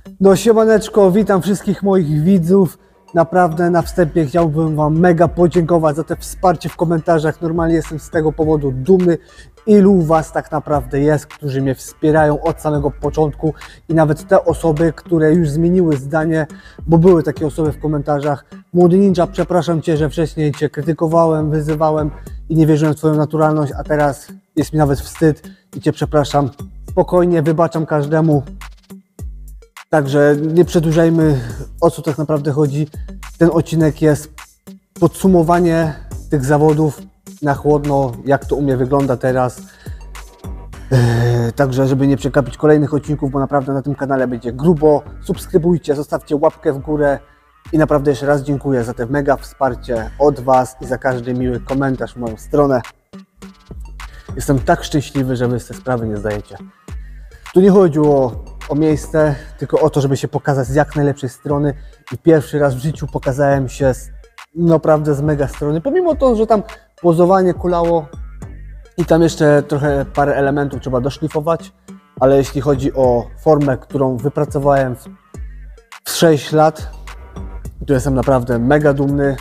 No siemaneczko, witam wszystkich moich widzów. Naprawdę na wstępie chciałbym Wam mega podziękować za te wsparcie w komentarzach. Normalnie jestem z tego powodu dumny. Ilu Was tak naprawdę jest, którzy mnie wspierają od samego początku i nawet te osoby, które już zmieniły zdanie, bo były takie osoby w komentarzach. Młody Ninja, przepraszam Cię, że wcześniej Cię krytykowałem, wyzywałem i nie wierzyłem w Twoją naturalność, a teraz jest mi nawet wstyd i Cię przepraszam. Spokojnie, wybaczam każdemu. Także nie przedłużajmy, o co tak naprawdę chodzi. Ten odcinek jest podsumowanie tych zawodów na chłodno, jak to u mnie wygląda teraz. Także żeby nie przegapić kolejnych odcinków, bo naprawdę na tym kanale będzie grubo. Subskrybujcie, zostawcie łapkę w górę i naprawdę jeszcze raz dziękuję za te mega wsparcie od Was i za każdy miły komentarz w moją stronę. Jestem tak szczęśliwy, że Wy z tej sprawy nie zdajecie. Tu nie chodzi o miejsce, tylko o to, żeby się pokazać z jak najlepszej strony i pierwszy raz w życiu pokazałem się naprawdę z mega strony, pomimo to, że tam pozowanie kulało i tam jeszcze trochę parę elementów trzeba doszlifować, ale jeśli chodzi o formę, którą wypracowałem w 6 lat, to jestem naprawdę mega dumny,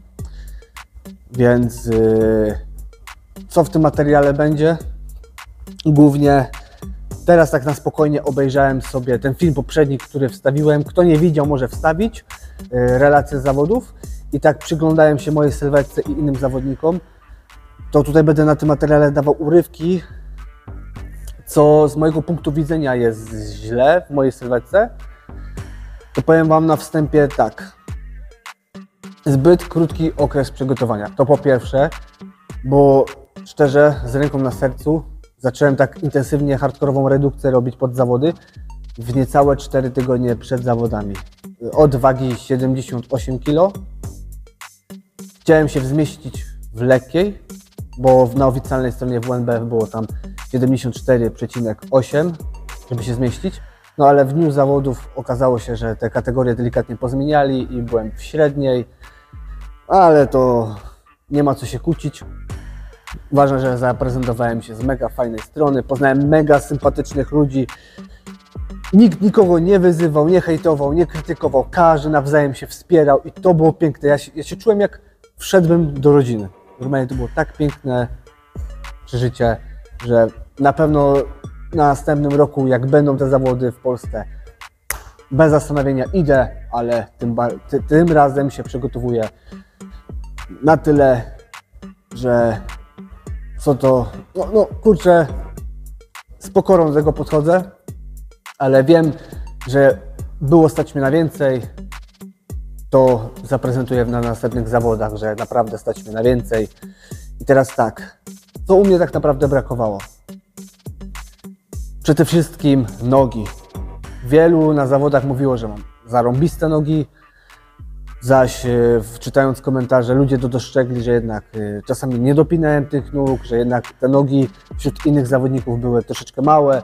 więc co w tym materiale będzie? Głównie teraz tak na spokojnie obejrzałem sobie ten film poprzedni, który wstawiłem. Kto nie widział, może wstawić relacje z zawodów. I tak przyglądałem się mojej sylwetce i innym zawodnikom. To tutaj będę na tym materiale dawał urywki, co z mojego punktu widzenia jest źle w mojej sylwetce. To powiem Wam na wstępie tak. Zbyt krótki okres przygotowania. To po pierwsze, bo szczerze, z ręką na sercu, zacząłem tak intensywnie hardkorową redukcję robić pod zawody w niecałe 4 tygodnie przed zawodami. Od wagi 78 kg. Chciałem się zmieścić w lekkiej, bo na oficjalnej stronie WNBF było tam 74,8, żeby się zmieścić. No ale w dniu zawodów okazało się, że te kategorie delikatnie pozmieniali i byłem w średniej, ale to nie ma co się kłócić. Ważne, że zaprezentowałem się z mega fajnej strony, poznałem mega sympatycznych ludzi. Nikt nikogo nie wyzywał, nie hejtował, nie krytykował, każdy nawzajem się wspierał i to było piękne. Ja się czułem, jak wszedłbym do rodziny. Normalnie to było tak piękne przeżycie, że na pewno na następnym roku, jak będą te zawody w Polsce, bez zastanowienia idę, ale tym razem się przygotowuję na tyle, że co to, kurczę, z pokorą do tego podchodzę, ale wiem, że było stać mnie na więcej, to zaprezentuję na następnych zawodach, że naprawdę stać mnie na więcej. I teraz tak, co u mnie tak naprawdę brakowało? Przede wszystkim nogi. Wielu na zawodach mówiło, że mam zarąbiste nogi, zaś czytając komentarze ludzie to dostrzegli, że jednak czasami nie dopinałem tych nóg, że jednak te nogi wśród innych zawodników były troszeczkę małe.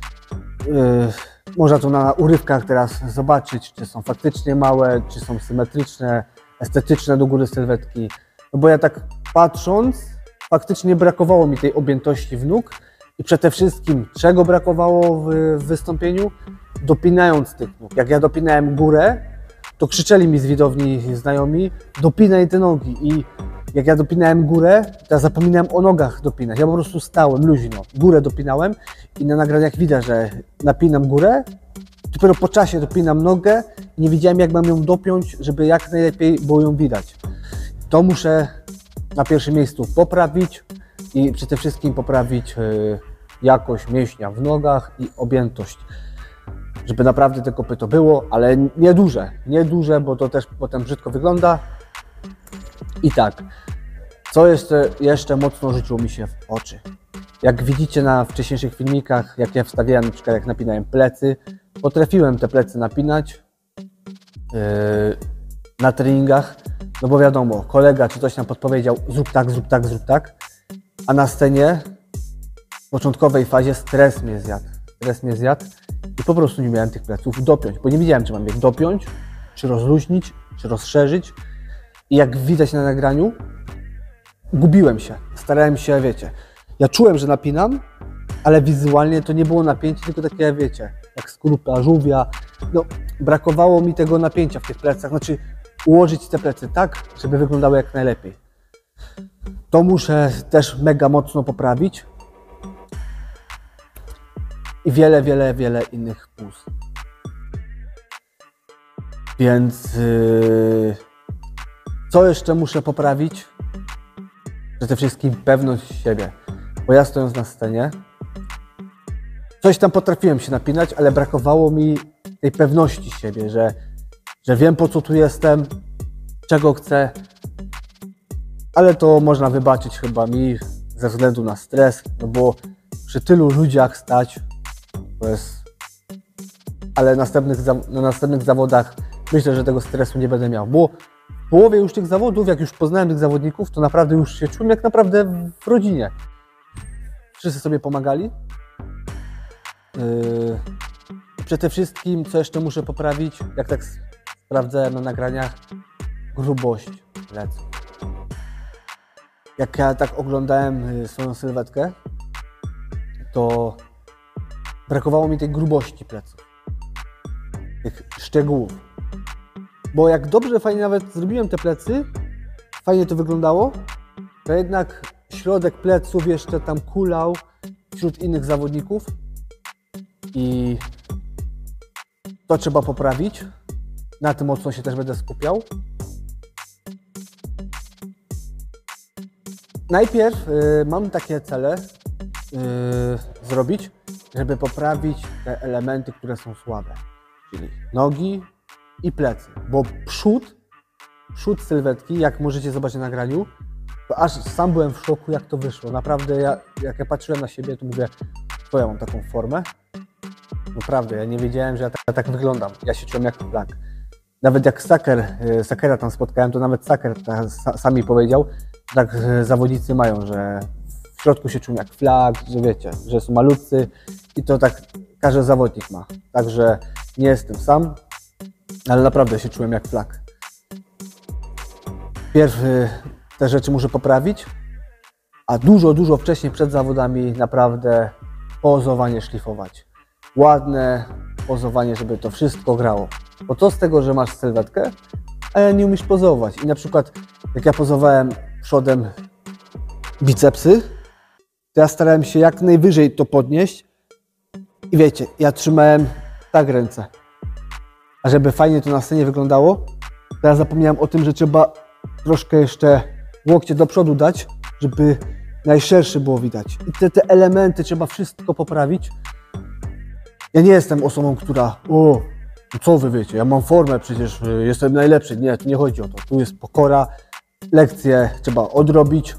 Można to na urywkach teraz zobaczyć, czy są faktycznie małe, czy są symetryczne, estetyczne do góry sylwetki. No bo ja tak patrząc, faktycznie brakowało mi tej objętości w nóg i przede wszystkim czego brakowało w wystąpieniu? Dopinając tych nóg. Jak ja dopinałem górę, to krzyczeli mi z widowni znajomi, dopinaj te nogi. I jak ja dopinałem górę, to ja zapominałem o nogach dopinać. Ja po prostu stałem luźno, górę dopinałem i na nagraniach widać, że napinam górę, dopiero po czasie dopinam nogę i nie wiedziałem, jak mam ją dopiąć, żeby jak najlepiej było ją widać. To muszę na pierwszym miejscu poprawić i przede wszystkim poprawić jakość mięśnia w nogach i objętość. Żeby naprawdę te kopyto było, ale nie duże, bo to też potem brzydko wygląda. I tak, co jeszcze mocno rzuciło mi się w oczy. Jak widzicie na wcześniejszych filmikach, jak ja wstawiałem, na przykład jak napinałem plecy, potrafiłem te plecy napinać na treningach, no bo wiadomo, kolega czy coś nam podpowiedział, zrób tak, zrób tak, zrób tak, a na scenie w początkowej fazie stres mnie zjadł i po prostu nie miałem tych pleców dopiąć, bo nie wiedziałem, czy mam je dopiąć, czy rozluźnić, czy rozszerzyć. I jak widać na nagraniu, gubiłem się, starałem się, wiecie, ja czułem, że napinam, ale wizualnie to nie było napięcie, tylko takie, wiecie, jak skorupa żółwia, no, brakowało mi tego napięcia w tych plecach, znaczy ułożyć te plecy tak, żeby wyglądały jak najlepiej. To muszę też mega mocno poprawić i wiele innych plus. Więc co jeszcze muszę poprawić? Przede wszystkim pewność siebie, bo ja stojąc na scenie, coś tam potrafiłem się napinać, ale brakowało mi tej pewności siebie, że wiem, po co tu jestem, czego chcę, ale to można wybaczyć chyba mi ze względu na stres, no bo przy tylu ludziach stać, to jest... Ale na następnych zawodach myślę, że tego stresu nie będę miał, bo w połowie już tych zawodów, jak już poznałem tych zawodników, to naprawdę już się czułem jak naprawdę w rodzinie. Wszyscy sobie pomagali. Przede wszystkim, co jeszcze muszę poprawić, jak tak sprawdzałem na nagraniach, grubość pleców. Jak ja tak oglądałem swoją sylwetkę, to brakowało mi tej grubości pleców, tych szczegółów. Bo jak dobrze, fajnie nawet zrobiłem te plecy, fajnie to wyglądało, to jednak środek pleców jeszcze tam kulał wśród innych zawodników i to trzeba poprawić. Na tym mocno się też będę skupiał. Najpierw mam takie cele zrobić, żeby poprawić te elementy, które są słabe, czyli nogi i plecy, bo przód sylwetki, jak możecie zobaczyć na nagraniu, to aż sam byłem w szoku, jak to wyszło. Naprawdę, jak ja patrzyłem na siebie, to mówię, to ja mam taką formę. Naprawdę, ja nie wiedziałem, że ja tak wyglądam. Ja się czułem jak flak. Nawet jak Sakera tam spotkałem, to nawet Saker sam mi powiedział, że tak zawodnicy mają, że w środku się czują jak flak, że wiecie, że są malutcy i to tak każdy zawodnik ma. Także nie jestem sam, ale naprawdę się czułem jak flak. Pierwsze te rzeczy muszę poprawić, a dużo wcześniej przed zawodami naprawdę pozowanie szlifować. Ładne pozowanie, żeby to wszystko grało. Bo to z tego, że masz sylwetkę, a nie umiesz pozować. I na przykład jak ja pozowałem przodem bicepsy, to ja starałem się jak najwyżej to podnieść i wiecie, ja trzymałem tak ręce. A żeby fajnie to na scenie wyglądało, to ja zapomniałem o tym, że trzeba troszkę jeszcze łokcie do przodu dać, żeby najszerszy było widać. I te elementy trzeba wszystko poprawić. Ja nie jestem osobą, która co wy wiecie, ja mam formę, przecież jestem najlepszy. Nie, tu nie chodzi o to. Tu jest pokora, lekcje trzeba odrobić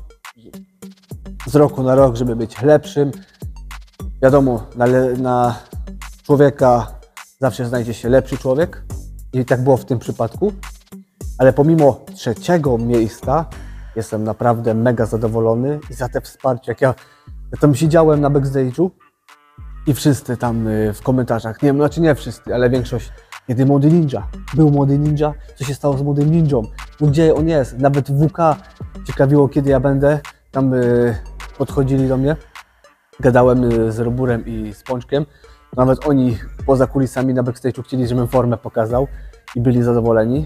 z roku na rok, żeby być lepszym. Wiadomo, na człowieka zawsze znajdzie się lepszy człowiek i tak było w tym przypadku. Ale pomimo 3. miejsca jestem naprawdę mega zadowolony i za te wsparcie. Jak ja tam siedziałem na backstage'u i wszyscy tam w komentarzach, nie wiem, znaczy nie wszyscy, ale większość, kiedy Młody Ninja, był Młody Ninja, co się stało z Młodym Ninją, no gdzie on jest, nawet WK ciekawiło, kiedy ja będę, tam podchodzili do mnie, gadałem z Roburem i z Pączkiem, nawet oni poza kulisami na backstage'u chcieli, żebym formę pokazał i byli zadowoleni.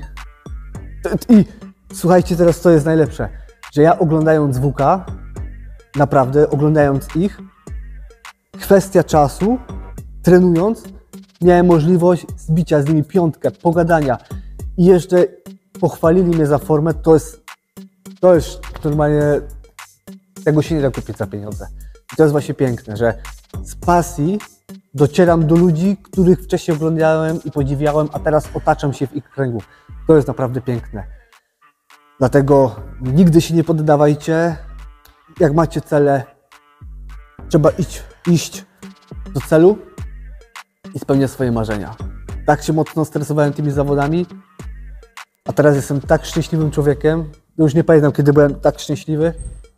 I słuchajcie, teraz co jest najlepsze, że ja oglądając WK, naprawdę oglądając ich, kwestia czasu, trenując, miałem możliwość zbicia z nimi piątkę, pogadania i jeszcze pochwalili mnie za formę, to jest normalnie, tego się nie da kupić za pieniądze. I to jest właśnie piękne, że z pasji docieram do ludzi, których wcześniej oglądałem i podziwiałem, a teraz otaczam się w ich kręgu. To jest naprawdę piękne. Dlatego nigdy się nie poddawajcie. Jak macie cele, trzeba iść do celu i spełniać swoje marzenia. Tak się mocno stresowałem tymi zawodami, a teraz jestem tak szczęśliwym człowiekiem. Już nie pamiętam, kiedy byłem tak szczęśliwy.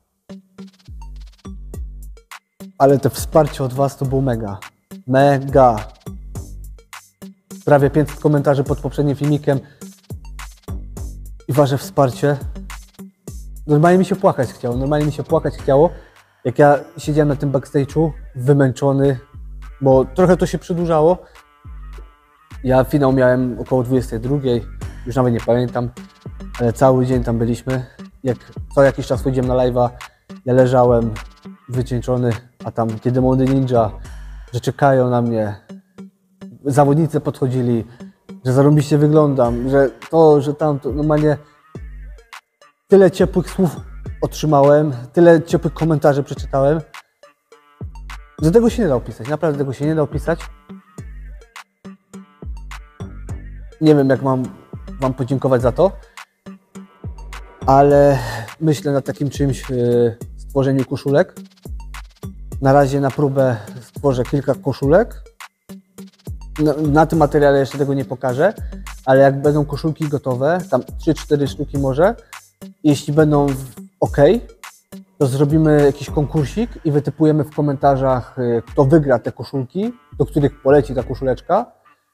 Ale to wsparcie od was to było mega. Mega. Prawie 500 komentarzy pod poprzednim filmikiem i wasze wsparcie. Normalnie mi się płakać chciało. Jak ja siedziałem na tym backstage'u, wymęczony, bo trochę to się przedłużało. Ja finał miałem około 22, już nawet nie pamiętam, ale cały dzień tam byliśmy. Jak co jakiś czas chodziłem na live'a, ja leżałem wycieńczony, a tam kiedy młody ninja, że czekają na mnie, zawodnicy podchodzili, że zarąbiście wyglądam, że to, że tamto, normalnie tyle ciepłych słów otrzymałem, tyle ciepłych komentarzy przeczytałem, że tego się nie da opisać, naprawdę tego się nie da opisać. Nie wiem, jak mam Wam podziękować za to, ale myślę nad takim czymś, stworzeniu koszulek. Na razie na próbę stworzę kilka koszulek. Na tym materiale jeszcze tego nie pokażę, ale jak będą koszulki gotowe, tam 3-4 sztuki może, jeśli będą ok, to zrobimy jakiś konkursik i wytypujemy w komentarzach, kto wygra te koszulki, do których poleci ta koszuleczka.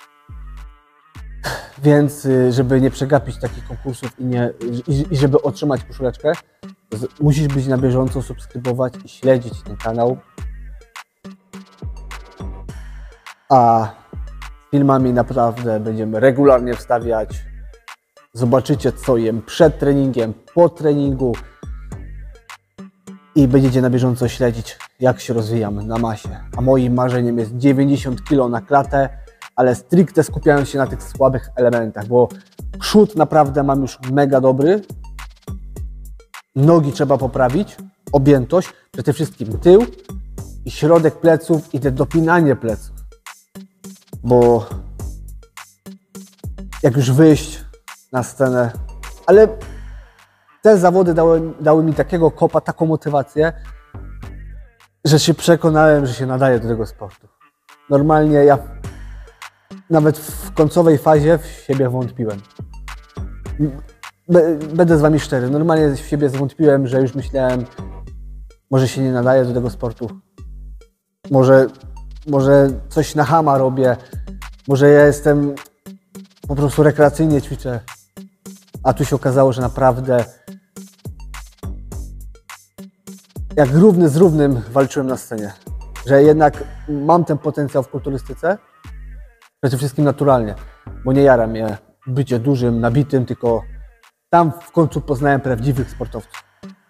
Więc żeby nie przegapić takich konkursów i żeby otrzymać koszuleczkę, musisz być na bieżąco, subskrybować i śledzić ten kanał. A filmami naprawdę będziemy regularnie wstawiać. Zobaczycie, co jem przed treningiem, po treningu i będziecie na bieżąco śledzić, jak się rozwijam na masie. A moim marzeniem jest 90 kg na klatę, ale stricte skupiając się na tych słabych elementach, bo przód naprawdę mam już mega dobry, nogi trzeba poprawić, objętość, przede wszystkim tył i środek pleców i te dopinanie pleców, bo jak już wyjść na scenę, ale te zawody dały mi takiego kopa, taką motywację, że się przekonałem, że się nadaję do tego sportu. Normalnie ja nawet w końcowej fazie w siebie wątpiłem. Będę z Wami szczery, normalnie w siebie zwątpiłem, że już myślałem, może się nie nadaję do tego sportu. Może coś na chama robię, może ja jestem po prostu rekreacyjnie ćwiczę. A tu się okazało, że naprawdę jak równy z równym walczyłem na scenie. Że jednak mam ten potencjał w kulturystyce, przede wszystkim naturalnie, bo nie jara mnie bycie dużym, nabitym, tylko tam w końcu poznałem prawdziwych sportowców.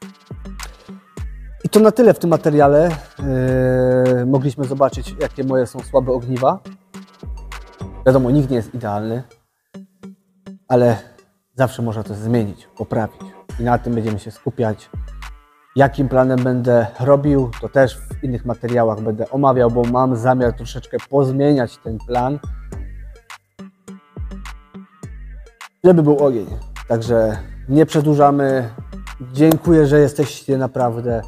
I to na tyle w tym materiale. Mogliśmy zobaczyć, jakie moje są słabe ogniwa. Wiadomo, nikt nie jest idealny, ale zawsze można to zmienić, poprawić. I na tym będziemy się skupiać. Jakim planem będę robił, to też w innych materiałach będę omawiał, bo mam zamiar troszeczkę pozmieniać ten plan, żeby był ogień. Także nie przedłużamy. Dziękuję, że jesteście naprawdę.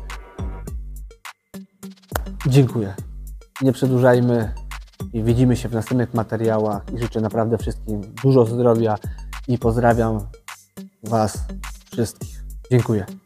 Dziękuję. Nie przedłużajmy i widzimy się w następnych materiałach i życzę naprawdę wszystkim dużo zdrowia i pozdrawiam Was wszystkich. Dziękuję.